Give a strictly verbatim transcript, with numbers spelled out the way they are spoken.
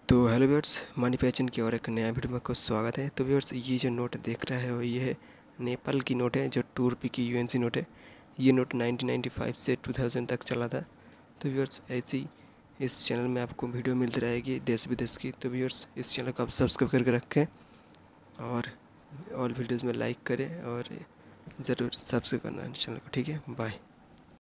तो hello viewers, money पैचन की और एक नया वीडियो में आपको स्वागत है। तो व्यूअर्स, ये जो नोट देख रहा है वो ये है नेपाल की नोट है, जो टू रुपये की यूएनसी नोट है। ये नोट नाइनटीन नाइंटी फाइव से टू थाउज़ेंड तक चला था। तो व्यूअर्स, ऐसी इस चैनल में आपको वीडियो मिलती रहेगी देश विदेश की। तो व्यूअर्स, इस चैनल को आप सब्सक्राइब करके रखें और ऑल वीडियोज़ में लाइक करें और ज़रूर सब्सक्राइब करना चैनल को। ठीक है, बाय।